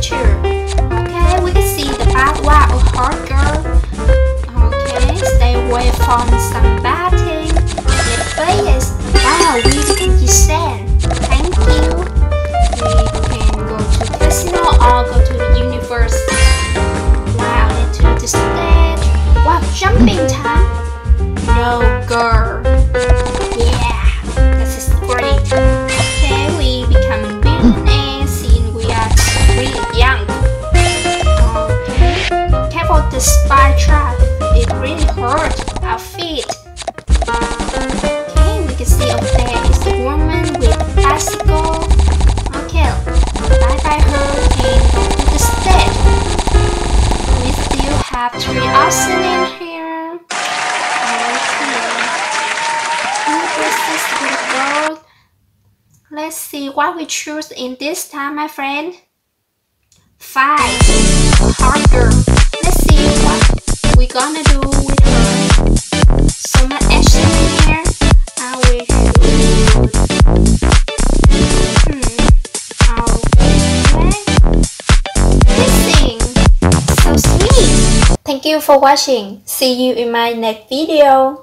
picture. Okay, we can see the bad wow, hard girl. Okay, stay away from sunbathing. Get players. Wow, we can descend. Thank you. We can go to casino or go to the universe. Wow, into the stage. Wow, jumping time. No girl. Yeah, this is great. Okay, we become millionaires since we are really young. Okay, careful the spy trap. It really hurts our feet. Okay, we can see up there is the woman with the bicycle. Okay, bye bye her and go to the stage. We still have 3 options in here. Let's see what we choose in this time, my friend. 5. Hard girl. Let's see what we gonna do with her. So much action here. I will choose. Okay. Kissing. So sweet. Thank you for watching. See you in my next video.